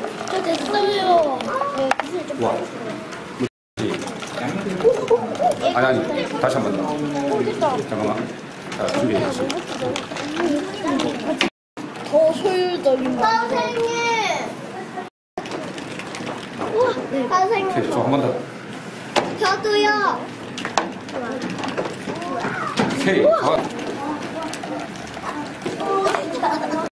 저 됐어요. 와. 아니, 다시 한 번 더. 잠깐만. 자, 준비해주세요. 더 소율적인 거. 선생님! 네. 선생님! 저 한 번 더. 저도요! 오케이.